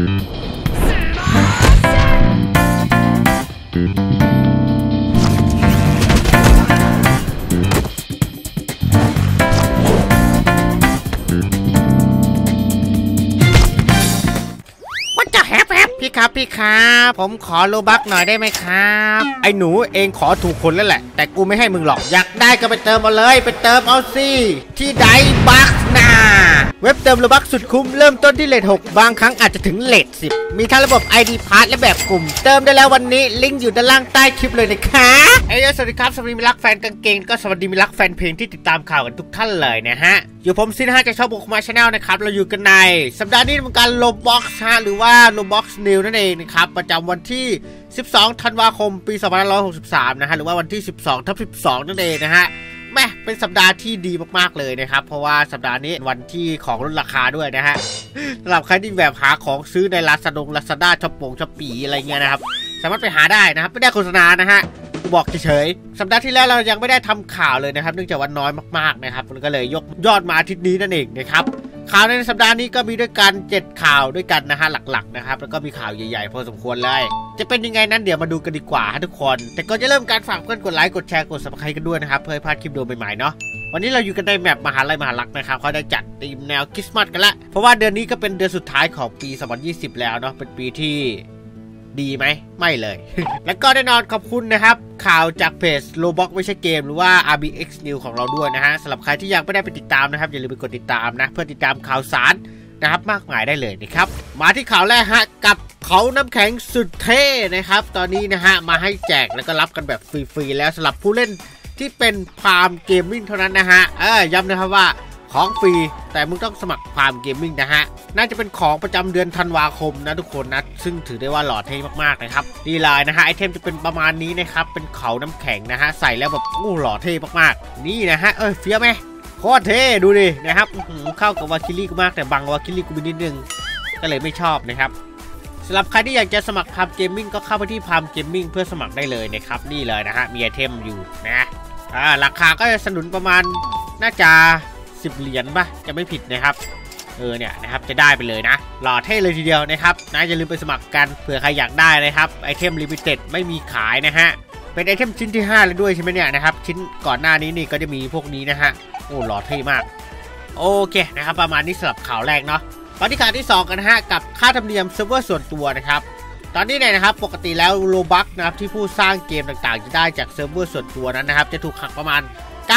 พี่ครับผมขอโลบัคหน่อยได้ไหมครับไอ้หนูเองขอถูกคนแล้วแหละแต่กูไม่ให้มึงหรอกอยากได้ก็ไปเติมเอาเลยไปเติมเอาสิที่ไดบัคนะเว็บเติมโลบัคสุดคุ้มเริ่มต้นที่เลท6บางครั้งอาจจะถึงเลท10มีทั้งระบบ ID Pass และแบบกลุ่มเติมได้แล้ววันนี้ลิงก์อยู่ด้านล่างใต้คลิปเลยนะคะสวัสดีครับสวัสดีมิรักแฟนกางเกงก็สวัสดีมิรักแฟนเพลงที่ติดตามข่าวกันทุกท่านเลยนะฮะอยู่ผมซิน5จากช่องบุกมาชาแนลนะครับเราอยู่กันในสัปดาห์นี้เป็นการโลบ็อกซ์หรือว่าโลบ็อกซ์นิวนั่นเองนะครับประจำวันที่12ธันวาคมปี2563นะฮะหรือว่าวันที่12/12นั่นเองนะฮะแม่เป็นสัปดาห์ที่ดีมากๆเลยนะครับเพราะว่าสัปดาห์นี้วันที่ของลดราคาด้วยนะฮะสำหรับใครที่แบบหาของซื้อในลาซาด้าช้อปปี้อะไรเงี้ยนะครับสามารถไปหาได้นะครับไม่ได้โฆษณานะฮะบอกเฉยๆสัปดาห์ที่แล้วเรายังไม่ได้ทำข่าวเลยนะครับเนื่องจากวันน้อยมากๆนะครับก็เลยยกยอดมาอาทิตย์นี้นั่นเองนะครับข่าวในสัปดาห์นี้ก็มีด้วยกัน7ข่าวด้วยกันนะฮะหลักๆนะครับแล้วก็มีข่าวใหญ่ๆพอสมควรเลยจะเป็นยังไงนั้นเดี๋ยวมาดูกันดีกว่าทุกคนแต่ก่อนจะเริ่มการฝากเพื่อนกดไลค์กดแชร์กด Subscribe กันด้วยนะครับเพื่อให้พลาดคลิปดูใหม่ๆเนาะวันนี้เราอยู่กันในแมปมหาลัยมหาลักษณ์นะครับเขาได้จัดธีมแนวคริสต์มาสกันละเพราะว่าเดือนนี้ก็เป็นเดือนสุดท้ายของปี2020แล้วเนาะเป็นปีที่ดีไหมไม่เลย แล้วก็แน่นอนขอบคุณนะครับข่าวจากเพจ Roblox ไม่ใช่เกมหรือว่า RBX News ของเราด้วยนะฮะสำหรับใครที่ยังไม่ได้ไปติดตามนะครับอย่าลืมไปกดติดตามนะเพื่อติดตามข่าวสารนะครับมากมายได้เลยนะครับมาที่ข่าวแรกฮะกับเขาน้ำแข็งสุดเท่นะครับตอนนี้นะฮะมาให้แจกแล้วก็รับกันแบบฟรีๆแล้วสำหรับผู้เล่นที่เป็นพามเกมมิ่งเท่านั้นนะฮะย้ำนะครับว่าของฟรีแต่มึงต้องสมัครพามเกมมิ่งนะฮะน่าจะเป็นของประจำเดือนธันวาคมนะทุกคนนะซึ่งถือได้ว่าหล่อเท่มากๆนะครับดีไลน์นะฮะไอเทมจะเป็นประมาณนี้นะครับเป็นเขาน้ำแข็งนะฮะใส่แล้วแบบหล่อเท่มากๆนี่นะฮะเฟี้ยวไหมโคตรเท่ดูดินะครับเข้ากับวาคิลี่กูมากแต่บังวาคิลี่กูไปนิดนึงก็เลยไม่ชอบนะครับสำหรับใครที่อยากจะสมัครพามเกมมิ่งก็เข้าไปที่พามเกมมิ่งเพื่อสมัครได้เลยนะครับนี่เลยนะฮะมีไอเทมอยู่นะราคาก็จะสนุนประมาณน่าจะ10 เหรียญป่ะจะไม่ผิดนะครับเนี่ยนะครับจะได้ไปเลยนะหล่อเท่เลยทีเดียวนะครับนะอย่าลืมไปสมัครกันเผื่อใครอยากได้นะครับไอเทมลิมิเต็ดไม่มีขายนะฮะเป็นไอเทมชิ้นที่5แล้วด้วยใช่ไหมเนี่ยนะครับชิ้นก่อนหน้านี้นี่ก็จะมีพวกนี้นะฮะหล่อเท่มากโอเคนะครับประมาณนี้สำหรับข่าวแรกเนาะมาที่ข่าวที่2กันนะฮะกับค่าธรรมเนียมเซิร์ฟเวอร์ส่วนตัวนะครับตอนนี้เนี่ยนะครับปกติแล้วโลบัคนะครับที่ผู้สร้างเกมต่างๆจะได้จากเซิร์ฟเวอร์ส่วนตัวนั้นนะครับจะถูกหักประมาณ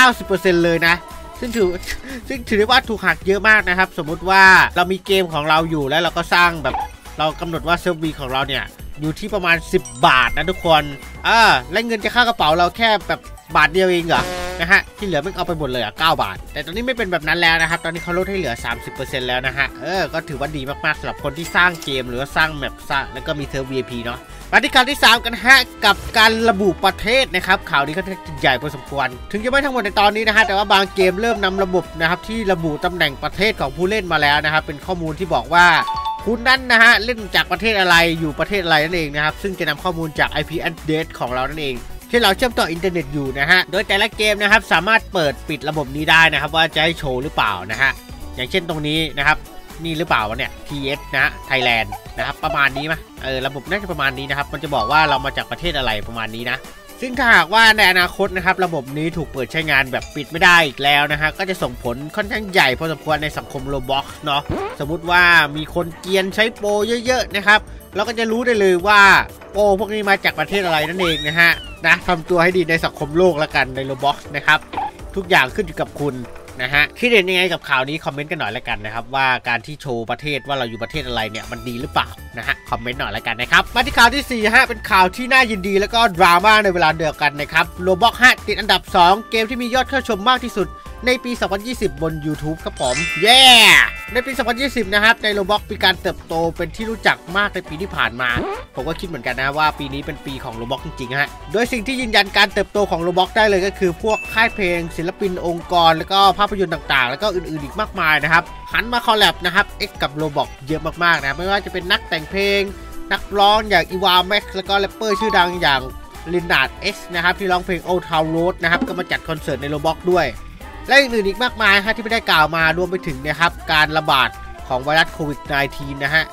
90% เลยนะซึ่งถือได้ว่าถูกหักเยอะมากนะครับสมมุติว่าเรามีเกมของเราอยู่แล้วเราก็สร้างแบบเรากำหนดว่าเซิร์ฟวีของเราเนี่ยอยู่ที่ประมาณ10 บาทนะทุกคนและเงินจะเข้ากระเป๋าเราแค่แบบบาทเดียวเองเหรอนะฮะที่เหลือไม่เอาไปหมดเลย9 บาทแต่ตอนนี้ไม่เป็นแบบนั้นแล้วนะครับตอนนี้เขาลดให้เหลือ 30% แล้วนะฮะก็ถือว่าดีมากๆสำหรับคนที่สร้างเกมหรือว่าสร้างแมปแล้วก็มีเซิร์ฟ VIP เนาะมาที่ข่าวที่3กันฮะกับการระบุประเทศนะครับข่าวนี้ก็ใหญ่พอสมควรถึงจะไม่ทั้งหมดในตอนนี้นะฮะแต่ว่าบางเกมเริ่มนำระบบนะครับที่ระบุตำแหน่งประเทศของผู้เล่นมาแล้วนะครับเป็นข้อมูลที่บอกว่าคุณนั้นนะฮะเล่นจากประเทศอะไรอยู่ประเทศอะไรนั่นเองนะครับซึ่งจะนำข้อมูลจาก IP address ของเรานั่นเองที่เราเชื่อมต่ออินเทอร์เน็ตอยู่นะฮะโดยแต่ละเกมนะครับสามารถเปิดปิดระบบนี้ได้นะครับว่าจะให้โชว์หรือเปล่านะฮะอย่างเช่นตรงนี้นะครับนี่หรือเปล่าวะเนี่ย TS นะฮะไทยแลนด์นะครับประมาณนี้มั้ยระบบน่าจะประมาณนี้นะครับมันจะบอกว่าเรามาจากประเทศอะไรประมาณนี้นะซึ่งถ้าหากว่าในอนาคตนะครับระบบนี้ถูกเปิดใช้งานแบบปิดไม่ได้อีกแล้วนะฮะก็จะส่งผลค่อนข้างใหญ่พอสมควรในสังคม Roblox เนาะสมมุติว่ามีคนเกรียนใช้โปรเยอะๆนะครับเราก็จะรู้ได้เลยว่าโปรพวกนี้มาจากประเทศอะไรนั่นเองนะฮะทำตัวให้ดีในสังคมโลกแล้วกันใน Roblox นะครับทุกอย่างขึ้นอยู่กับคุณนะฮะคิดเห็นยังไงกับข่าวนี้คอมเมนต์กันหน่อยแล้วกันนะครับว่าการที่โชว์ประเทศว่าเราอยู่ประเทศอะไรเนี่ยมันดีหรือเปล่านะฮะคอมเมนต์หน่อยแล้วกันนะครับมาที่ข่าวที่4ฮะเป็นข่าวที่น่ายินดีแล้วก็ดราม่าในเวลาเดียวกันนะครับ Roblox ติดอันดับ2เกมที่มียอดเข้าชมมากที่สุดในปี2020บน YouTube ครับผมในปี2020นะครับใน Roblox มีการเติบโตเป็นที่รู้จักมากในปีที่ผ่านมาผมก็คิดเหมือนกันนะว่าปีนี้เป็นปีของ Roblox จริงๆฮะโดยสิ่งที่ยืนยันการเติบโตของ Roblox ได้เลยก็คือพวกค่ายเพลงศิลปินองค์กรแล้วก็ภาพยนตร์ต่างๆแล้วก็อื่นๆอีกมากมายนะครับหันมาคอลแลบนะครับกับ Roblox เยอะมากๆนะไม่ว่าจะเป็นนักแต่งเพลงนักร้องอย่างอีวาแม็กซ์แล้วก็แรปเปอร์ชื่อดังอย่างลินนาร์ดเอ็กซ์นะครับที่ร้องเพลง Old Town Road นะครับก็มาจัดคอนเสิร์ตใน Roblox ด้วยและอื่นๆอีกมากมายที่ไม่ได้กล่าวมารวมไปถึงนะครับการระบาดของไวรัสโควิด -19 นะฮะ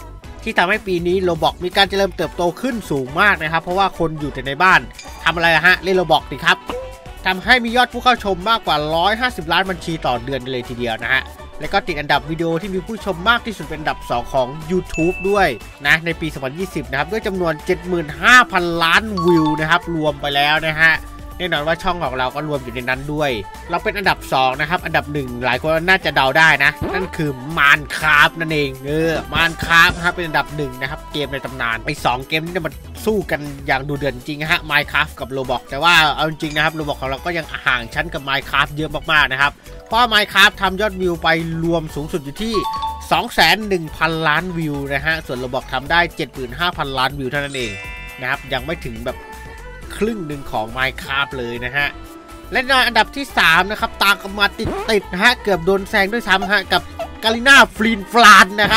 ที่ทำให้ปีนี้โรบอกมีการเจริญเติบโตขึ้นสูงมากนะครับเพราะว่าคนอยู่แต่ในบ้านทำอะไรฮะเล่นโรบอกดิครับทำให้มียอดผู้เข้าชมมากกว่า150 ล้านบัญชีต่อเดือนเลยทีเดียวนะฮะแล้วก็ติดอันดับวิดีโอที่มีผู้ชมมากที่สุดเป็นอันดับ2ของ YouTube ด้วยนะในปี 2020 นะครับด้วยจำนวน 75,000 ล้านวิวนะครับรวมไปแล้วนะฮะแน่นอนว่าช่องของเราก็รวมอยู่ในนั้นด้วยเราเป็นอันดับ2นะครับอันดับ1หลายคนน่าจะเดาได้นะนั่นคือ Minecraft นั่นเองMinecraft ครับเป็นอันดับ1นะครับเกมในตำนานไอ้2เกมนี้มันสู้กันอย่างดูเดือดจริงฮะ Minecraft กับ Roblox แต่ว่าเอาจริงๆนะครับ Roblox ของเราก็ยังห่างชั้นกับ Minecraft เยอะมากๆนะครับเพราะ Minecraft ทำยอดวิวไปรวมสูงสุดอยู่ที่ 2,100,000 ล้านวิวนะฮะส่วน Roblox ทำได้ 75,000 ล้านวิวเท่านั้นเองนะครับยังไม่ถึงแบบครึ่งหนึ่งของ Minecraft เลยนะฮะและในอันดับที่3นะครับตามกันมาติดนะฮะเกือบโดนแซงด้วยซ้ำฮะกับกาลิน่าฟรีนฟลานนะครับ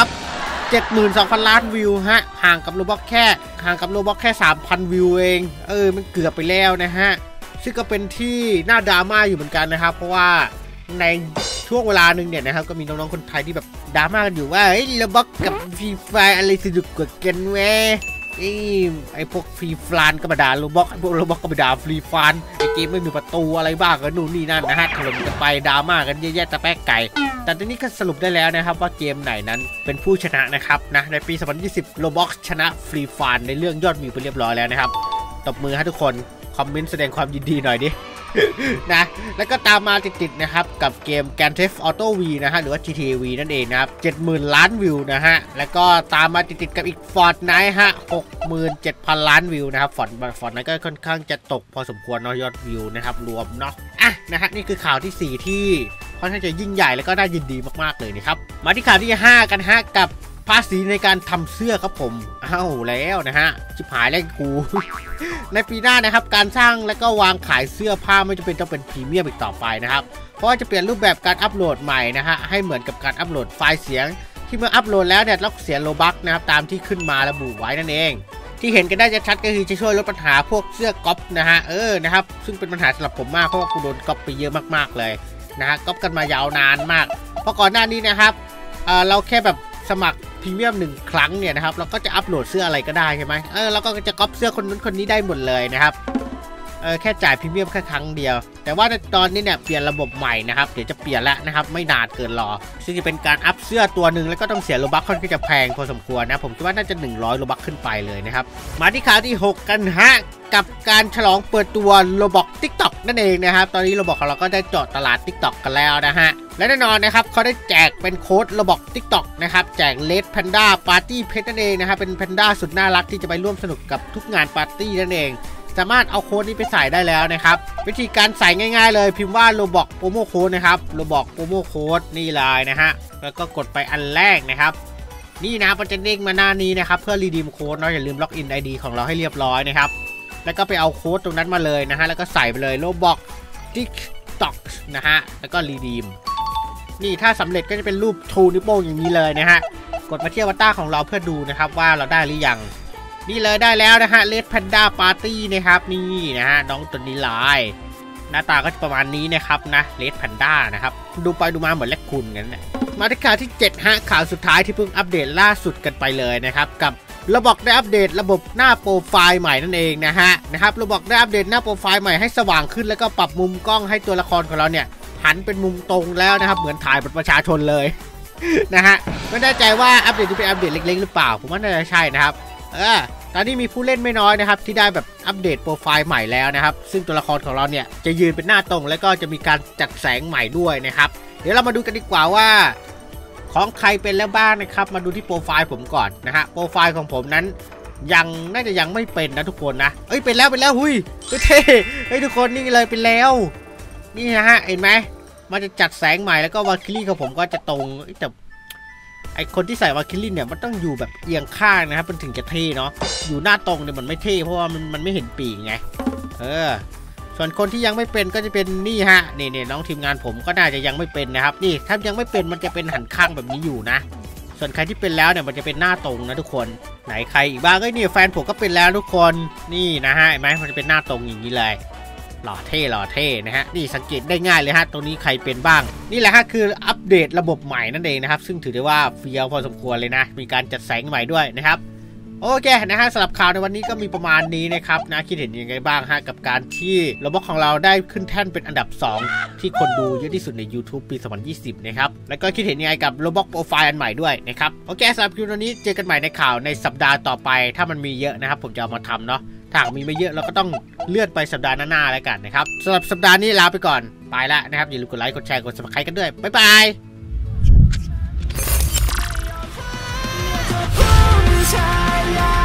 72,000 ล้านวิวฮะห่างกับโรบอกแค่ 3,000 วิวเองมันเกือบไปแล้วนะฮะซึ่งก็เป็นที่น่าดราม่าอยู่เหมือนกันนะครับเพราะว่าในช่วงเวลาหนึ่งเนี่ยนะครับก็มีน้องๆคนไทยที่แบบดราม่ากันอยู่ว่าโรบอกกับฟรีไฟอะไรสนุกกว่ากันเว้ยไอพวกฟรีฟลานก็มาด่าโรบอกพวกโรบอกก็มาด่าฟรีฟลานไอเกมไม่มีประตูอะไรบ้างกันนู่นนี่นั่นนะฮะถล่มกันไปดราม่ากันเยอะแยะตะแป๊กไก่แต่ตอนนี้ก็สรุปได้แล้วนะครับว่าเกมไหนนั้นเป็นผู้ชนะนะครับนะในปี 2020 Roblox ชนะฟรีฟลานในเรื่องยอดวิวไปเรียบร้อยแล้วนะครับตบมือให้ทุกคนคอมเมนต์แสดงความยินดีหน่อยดิ นะแล้วก็ตามมาติดๆนะครับกับเกม Grand Theft Auto V นะฮะหรือว่า GTA V นั่นเองนะครับ 70,000 ล้านวิวนะฮะแล้วก็ตามมาติดๆกับอีก Fortnite ฮะ 67,000 ล้านวิวนะครับFortnite ก็ค่อนข้างจะตกพอสมควรเนาะยอดวิวนะครับรวมเนาะนะฮะนี่คือข่าวที่4ที่ค่อนข้างจะยิ่งใหญ่แล้วก็น่ายินดีมากๆเลยนะครับมาที่ข่าวที่5กันฮะกับภาษีในการทำเสื้อครับผมแล้วนะฮะชิบหายแล้วกู ในปีหน้านะครับการสร้างและก็วางขายเสื้อผ้าไม่จำเป็นต้องเป็นพรีเมียมอีกต่อไปนะครับเพราะว่าจะเปลี่ยนรูปแบบการอัปโหลดใหม่นะฮะให้เหมือนกับการอัปโหลดไฟล์เสียงที่เมื่ออัปโหลดแล้วเนี่ยต้องเสียโลบัคนะครับตามที่ขึ้นมาระบุไว้นั่นเองที่เห็นกันได้ชัดก็คือจะช่วยลดปัญหาพวกเสื้อก๊อปนะฮะนะครับซึ่งเป็นปัญหาสำหรับผมมากเพราะว่ากูโดนก๊อปไปเยอะมากๆเลยนะฮะก๊อปกันมายาวนานมากเพราะก่อนหน้านี้นะครับเราแค่แบบสมัครพรีเมียม1 ครั้งเนี่ยนะครับเราก็จะอัปโหลดเสื้ออะไรก็ได้ใช่ไหมเราก็จะก๊อปเสื้อคนนู้นคนนี้ได้หมดเลยนะครับแค่จ่ายพรีเมียมแค่ครั้งเดียวแต่ว่าตอนนี้เนี่ยเปลี่ยนระบบใหม่นะครับเดี๋ยวจะเปลี่ยนแล้วนะครับไม่นานเกินรอซึ่งจะเป็นการอัพเสื้อตัวหนึ่งแล้วก็ต้องเสียโลบัคค่อนข้างจะแพงพอสมควรนะผมคิดว่าน่าจะ100โลบัคขึ้นไปเลยนะครับมาที่ข่าวที่6กันฮะกับการฉลองเปิดตัว Roblox TikTok นั่นเองนะครับตอนนี้ Roblox ของเราก็ได้เจาะตลาด TikTok กันแล้วนะฮะและแน่นอนนะครับเขาได้แจกเป็นโค้ด Roblox TikTok นะครับแจก Red Panda Party Pet นั่นเองนะครับเป็นแพนด้าสุดน่ารักที่จะไปร่วมสนุกกับทุกงานปาร์ตี้นั่นเองสามารถเอาโค้ดนี้ไปใส่ได้แล้วนะครับวิธีการใส่ง่ายๆเลยพิมพ์ว่า Roblox Promo Code นะครับ Roblox Promo Code นี่เลยนะฮะแล้วก็กดไปอันแรกนะครับนี่นะมันจะเด้งมาหน้านี้นะครับเพื่อรีดีมโค้ดเนาะอย่าลืมล็อกอิน ID ของเราให้เรียบร้อยนะครับแล้วก็ไปเอาโค้ดตรงนั้นมาเลยนะฮะแล้วก็ใส่ไปเลย Roblox TikTok นะฮะแล้วก็รีดีมนี่ถ้าสำเร็จก็จะเป็นรูปชูนิ้วโป้งอย่างนี้เลยนะฮะกดมาที่อวตารของเราเพื่อดูนะครับว่าเราได้หรือยังนี่เลยได้แล้วนะฮะ Red Panda Party นะครับนี่นะฮะน้องตัวนี้ลายหน้าตาก็จะประมาณนี้นะครับนะ Red Panda นะครับดูไปดูมาเหมือนแรคคูนกันนะมาที่ข่าวที่7ฮะข่าวสุดท้ายที่เพิ่งอัปเดตล่าสุดกันไปเลยนะครับกับRobloxได้อัปเดตระบบหน้าโปรไฟล์ใหม่นั่นเองนะครับRobloxได้อัปเดตหน้าโปรไฟล์ใหม่ให้สว่างขึ้นแล้วก็ปรับมุมกล้องให้ตัวละครของเราเนี่ยหันเป็นมุมตรงแล้วนะครับเหมือนถ่ายบัตรประชาชนเลย นะฮะไม่แน่ใจว่าอัปเดตนี้เป็นอัปเดตเล็กๆหรือเปล่าผมว่าน่าจะใช่นะครับตอนนี้มีผู้เล่นไม่น้อยนะครับที่ได้แบบอัปเดตโปรไฟล์ใหม่แล้วนะครับซึ่งตัวละครของเราเนี่ยจะยืนเป็นหน้าตรงแล้วก็จะมีการจัดแสงใหม่ด้วยนะครับเดี๋ยวเรามาดูกันดีกว่าว่าของใครเป็นแล้วบ้างนะครับมาดูที่โปรไฟล์ผมก่อนนะฮะโปรไฟล์ของผมนั้นน่าจะยังไม่เป็นนะทุกคนนะเป็นแล้วหุยเท่ทุกคนนี่เลยเป็นแล้วนี่นะฮะเห็นไหมมันจะจัดแสงใหม่แล้วก็วาคิลี่ของผมก็จะตรงแต่ไอคนที่ใส่วาคิลี่เนี่ยมันต้องอยู่แบบเอียงข้างนะครับมันถึงจะเท่เนาะอยู่หน้าตรงเนี่ยมันไม่เท่เพราะว่ามันไม่เห็นปีกไงส่วนคนที่ยังไม่เป็นก็จะเป็นนี่ฮะนี่น้องทีมงานผมก็น่าจะยังไม่เป็นนะครับนี่ถ้ายังไม่เป็นมันจะเป็นหันข้างแบบนี้อยู่นะส่วนใครที่เป็นแล้วเนี่ยมันจะเป็นหน้าตรงนะทุกคนไหนใครอีกบ้างนี่แฟนผมก็เป็นแล้วทุกคนนี่นะฮะเห็นไหมมันจะเป็นหน้าตรงอย่างนี้เลยหล่อเท่นะฮะนี่สังเกตได้ง่ายเลยฮะตรงนี้ใครเป็นบ้างนี่แหละฮะคืออัปเดตระบบใหม่นั่นเองนะครับซึ่งถือได้ว่าเฟี้ยวพอสมควรเลยนะมีการจัดแสงใหม่ด้วยนะครับโอเคนะฮะสำหรับข่าวในวันนี้ก็มีประมาณนี้นะครับนะคิดเห็นยังไงบ้างฮะกับการที่โรบอทของเราได้ขึ้นแท่นเป็นอันดับ2ที่คนดูเยอะที่สุดใน YouTube ปี 2020 นะครับแล้วก็คิดเห็นยังไงกับโรบอทโปรไฟล์อันใหม่ด้วยนะครับโอเคสำหรับคลิปนี้เจอกันใหม่ในข่าวในสัปดาห์ต่อไปถ้ามันมีเยอะนะครับผมจะเอามาทำเนาะถ้ามีไม่เยอะเราก็ต้องเลื่อนไปสัปดาห์หน้าๆแล้วกันนะครับสำหรับสัปดาห์นี้ลาไปก่อนไปละนะครับอย่าลืมกดไลค์กดแชร์กด Subscribe กันด้วยบ๊ายบาย